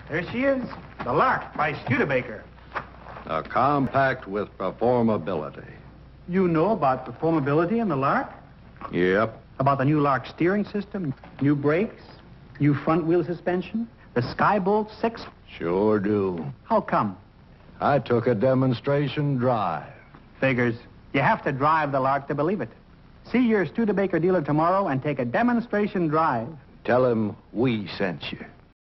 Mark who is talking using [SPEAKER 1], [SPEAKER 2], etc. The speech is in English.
[SPEAKER 1] There she is, the Lark by Studebaker.
[SPEAKER 2] A compact with performability.
[SPEAKER 1] You know about performability in the Lark?
[SPEAKER 2] Yep.
[SPEAKER 1] About the new Lark steering system, new brakes, new front wheel suspension, the Skybolt 6?
[SPEAKER 2] Sure do.
[SPEAKER 1] How come?
[SPEAKER 2] I took a demonstration drive.
[SPEAKER 1] Figures. You have to drive the Lark to believe it. See your Studebaker dealer tomorrow and take a demonstration drive.
[SPEAKER 2] Tell him we sent you.